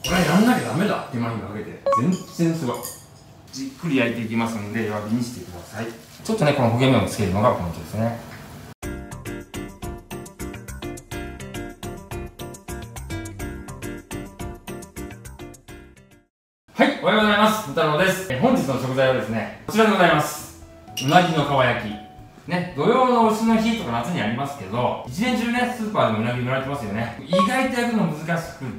これやんなきゃダメだ手間暇かけて全然すごい。じっくり焼いていきますので弱火にしてください。ちょっとねこの焦げ目をつけるのがポイントですね。はい、おはようございます。豚郎です。本日の食材はですね、こちらでございます。うなぎのかば焼き。ね、土曜の牛の日とか夏にありますけど、一年中ね、スーパーでもうなぎ売られてますよね。意外と焼くの難しくって、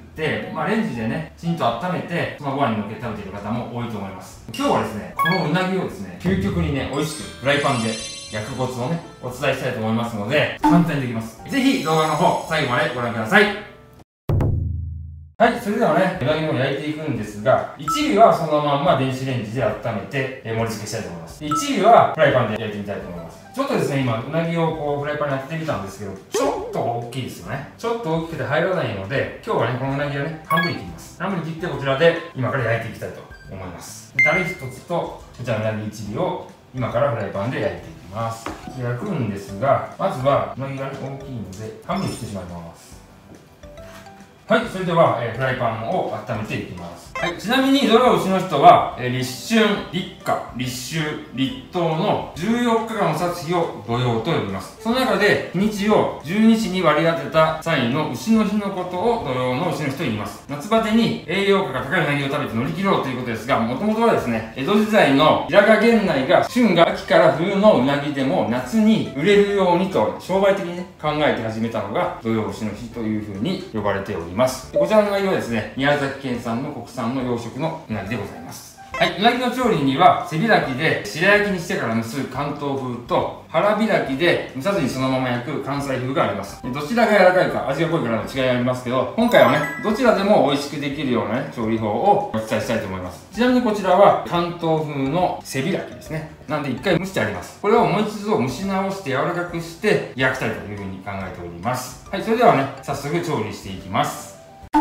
レンジでね、きちんと温めて、ご飯にのっけて食べている方も多いと思います。今日はですね、このうなぎをですね、究極にね、美味しくフライパンで焼くコツをね、お伝えしたいと思いますので、簡単にできます。ぜひ動画の方、最後までご覧ください。はい、それではね、うなぎを焼いていくんですが、1尾はそのまんま電子レンジで温めて、盛り付けしたいと思います。1尾はフライパンで焼いてみたいと思います。ちょっとですね、今、うなぎをこうフライパンに当ててみたんですけど、ちょっと大きいですよね。ちょっと大きくて入らないので、今日はね、このうなぎをね、半分に切ります。半分に切ってこちらで今から焼いていきたいと思います。タレ1つと、こちらのうなぎ1尾を今からフライパンで焼いていきます。焼くんですが、まずはうなぎが、ね、大きいので、半分に切ってしまいます。はい、それでは、フライパンを温めていきます。はい、ちなみに、ドラ牛の人は、立春、立夏、立秋、立冬の14日間を指す日を土曜と呼びます。その中で、日にちを12日に割り当てた際の牛の日のことを土曜の牛の日と言います。夏バテに栄養価が高いうなぎを食べて乗り切ろうということですが、もともとはですね、江戸時代の平賀源内が春が秋から冬のうなぎでも夏に売れるようにと商売的にね、考えて始めたのが土曜牛の日というふうに呼ばれております。こちらのうなぎはですね、宮崎県産の国産の養殖のうなぎでございます。はい、うなぎの調理には背開きで白焼きにしてから蒸す関東風と腹開きで蒸さずにそのまま焼く関西風があります。どちらが柔らかいか味が濃いかなど違いがありますけど、今回はねどちらでも美味しくできるような、ね、調理法をお伝えしたいと思います。ちなみにこちらは関東風の背開きですね。なんで1回蒸してあります。これをもう一度蒸し直して柔らかくして焼きたいというふうに考えております。はい、それではね早速調理していきます。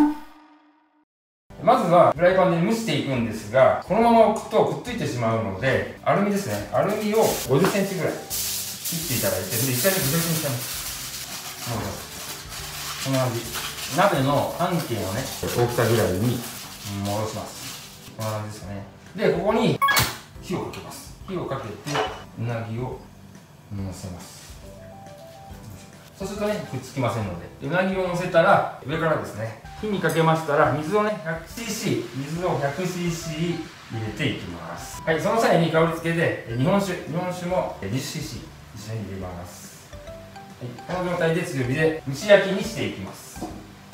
まずはフライパンで蒸していくんですが、このまま置くとくっついてしまうので、アルミですね、アルミを50センチぐらい切っていただいて、で1回目ぐちゃぐちゃにしちゃいます。こんな感じ。鍋の半径のね、大きさぐらいに戻します。こんな感じですかね。で、ここに火をかけます。火をかけて、うなぎを乗せます。そうするとね、くっつきませんので、うなぎを乗せたら、上からですね、火にかけましたら、水をね、100cc、水を 100cc 入れていきます。はい、その際に香り付けで、日本酒も 20cc 一緒に入れます。はい、この状態で強火で蒸し焼きにしていきます。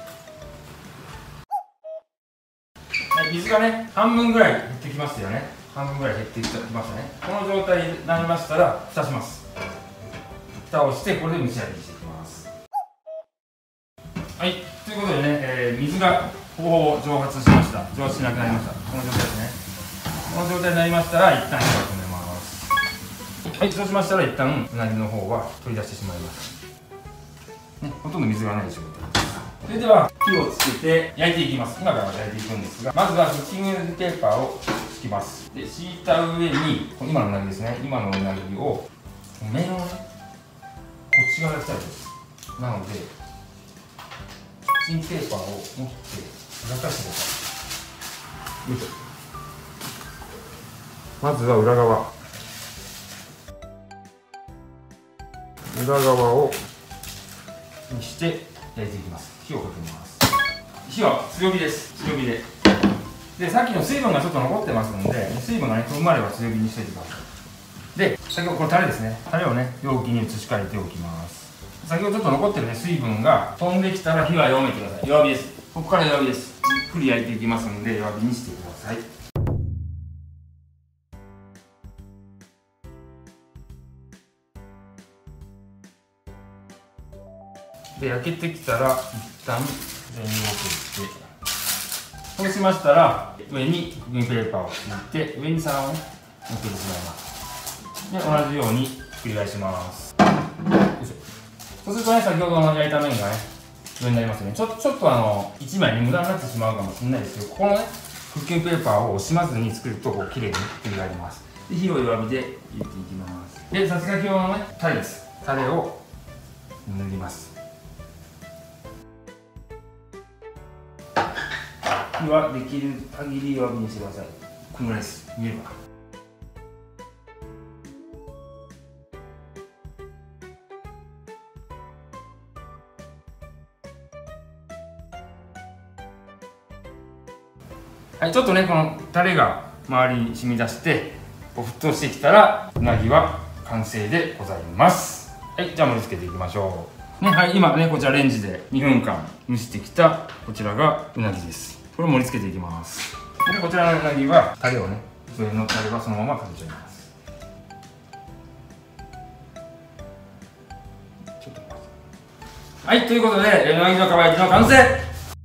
はい、水がね、半分ぐらい減ってきますよね。半分ぐらい減ってきましたね。この状態になりましたら、蓋します。蓋をして、これで蒸し焼きにしていきます。はい、ということでね、水がほぼほぼ蒸発しました。蒸発しなくなりました。この状態ですね。この状態になりましたら、一旦火を止めます。はい、そうしましたら、一旦うなぎの方は取り出してしまいます。ね、ほとんど水がない状態です。それでは、火をつけて焼いていきます。今から焼いていくんですが、まずはクッキングペーパーを敷きます。で、敷いた上に、今のうなぎですね。今のうなぎを、面をね、こっち側にしたいです。なので、キッチンペーパーを持って裏返してください。よいしょ。まずは裏側をにして焼いていきます。火をかけます。火は強火です。強火で。で、さっきの水分がちょっと残ってますので、水分がね、飛ぶまでは強火にしておいてください。で、先ほどこれタレですね。タレをね、容器に移し替えておきます。先ほどちょっと残ってるね、水分が飛んできたら火は弱めてください。弱火です。ここから弱火です。じっくり焼いていきますので、弱火にしてください。で、焼けてきたら、一旦全量を取って、そうしましたら、上にクッキングペーパーを敷いて、上に皿をね、乗せてしまいます。で、同じように繰り返します。よいしょ。そうするとね、先ほどの焼いた面がね、上になりますね。ちょっと1枚に無駄になってしまうかもしれないですけど、ここのね、クッキングペーパーを惜しまずに作ると、こう、綺麗に繰り返ります。で、火を弱火で入れていきます。で、先ほどのね、タレです。タレを塗ります。 火はできる限り弱火にしてください。このぐらいです。見えるかな。はい、ちょっとね、このタレが周りに染み出してこう沸騰してきたらうなぎは完成でございます。はい、じゃあ盛り付けていきましょうね。はい、今ねこちらレンジで2分間蒸してきたこちらがうなぎです。これを盛り付けていきます。でこちらのうなぎはタレをね、上のタレはそのままかけちゃいます。ちょっと待って。はい、ということでうなぎのかば焼きの完成。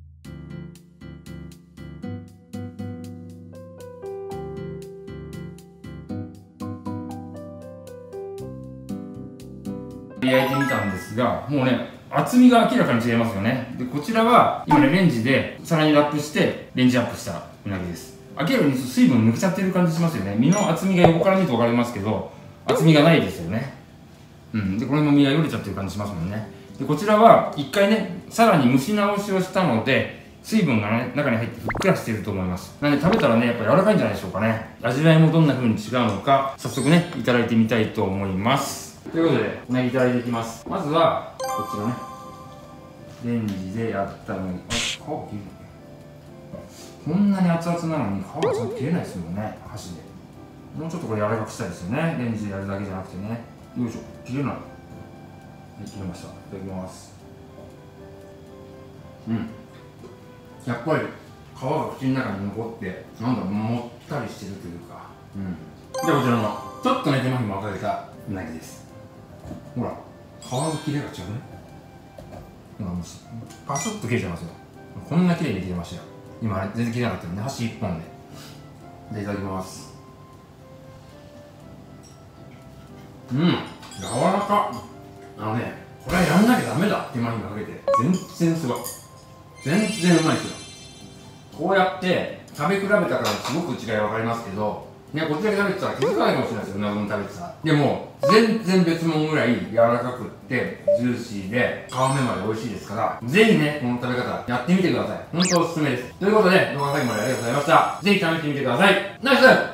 焼いてみたんですが、もうね厚みが明らかに違いますよね。でこちらは今ねレンジでさらにラップしてレンジアップしたうなぎです。明らかに水分抜けちゃってる感じしますよね。身の厚みが横から見ると分かりますけど厚みがないですよね。でこれも身がよれちゃってる感じしますもんね。でこちらは一回ねさらに蒸し直しをしたので水分がね中に入ってふっくらしていると思います。なので食べたらねやっぱ柔らかいんじゃないでしょうかね。味わいもどんな風に違うのか早速ねいただいてみたいと思います。ということでうなぎいただいていきます。まずはこちらねレンジでやったのに皮が切れない。こんなに熱々なのに皮がちゃんと切れないですもんね。箸でもうちょっとこれ柔らかくしたいですよね。レンジでやるだけじゃなくてね。よいしょ、切れない。はい、切れました。いただきます。やっぱり皮が口の中に残ってなんだろう、もったりしてるというか。でこちらのちょっとね手間暇をかけたうなぎです。ほら皮の切れが違うね。パスッと切れちゃいますよ。こんな綺麗に切れましたよ。今全然切れなかったので箸1本で。いただきます。柔らか。これはやんなきゃダメだ。手間暇かけて全然すごい。全然うまいですよ。こうやって食べ比べたからすごく違い分かりますけどね、こっちだけ食べてたら気づかないかもしれないですよ。うな丼食べてたら。でも全然別物ぐらい柔らかくってジューシーで皮目まで美味しいですから、ぜひねこの食べ方やってみてください。本当おすすめです。ということで動画最後までありがとうございました。ぜひ試してみてください。ナイス。